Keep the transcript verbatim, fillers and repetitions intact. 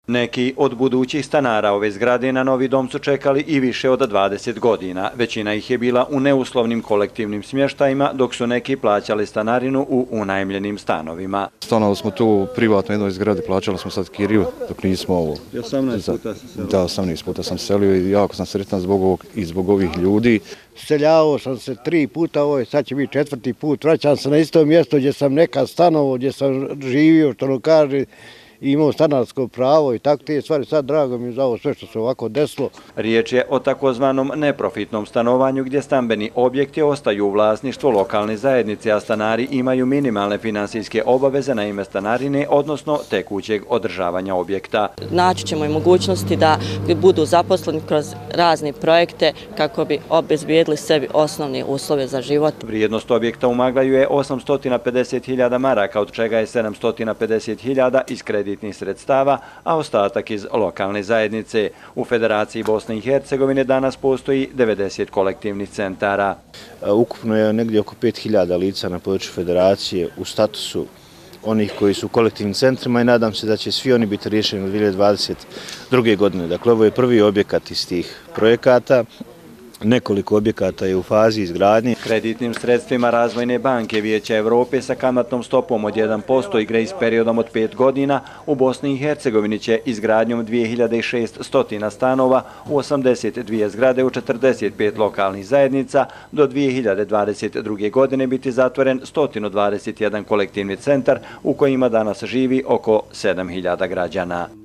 Neki od budućih stanara ove zgrade na novi dom su čekali i više od dvadeset godina. Većina ih je bila u neuslovnim kolektivnim smještajima, dok su neki plaćali stanarinu u unajmljenim stanovima. Stanovali smo tu u privatnoj jednoj zgradi, plaćali smo sad kiriju, dok nismo ovo. osamnaest puta se selio. Da, osamnaest puta sam selio i jako sam sretan zbog ovog i zbog ovih ljudi. Seljavao sam se tri puta, ovo je sad će biti četvrti put. Vraćam se na isto mjesto gdje sam nekad stanovao, gdje sam živio, što ono kaže, i imao stanarsko pravo i tako te stvari. Sad drago mi je za ovo sve što se ovako desilo. Riječ je o takozvanom neprofitnom stanovanju gdje stambeni objekti ostaju u vlasništvu lokalne zajednice, a stanari imaju minimalne finansijske obaveze na ime stanarine, odnosno tekućeg održavanja objekta. Naći ćemo i mogućnosti da budu zaposleni kroz razne projekte kako bi obezbijedili sebi osnovne uslove za život. Vrijednost objekta u Maglaju je osamsto pedeset hiljada maraka, od čega je sedamsto pedeset hiljada iz kreditnih sredstava, a ostatak iz lokalne zajednice. U Federaciji Bosne i Hercegovine danas postoji devedeset kolektivnih centara. Ukupno je negdje oko pet hiljada lica na području Federacije u statusu onih koji su u kolektivnim centrima i nadam se da će svi oni biti riješeni u dvije hiljade dvadeset druge. godine. Dakle, ovo je prvi objekat iz tih projekata. Nekoliko objekata je u fazi izgradnje. Kreditnim sredstvima Razvojne banke Vijeća Evrope sa kamatnom stopom od jedan posto i grejs periodom od pet godina u Bosni i Hercegovini će izgradnjom dvije hiljade šeststo stanova u osamdeset dvije zgrade u četrdeset pet lokalnih zajednica do dvije hiljade dvadeset druge. godine biti zatvoren sto dvadeset jedan kolektivni centar u kojima danas živi oko sedam hiljada građana.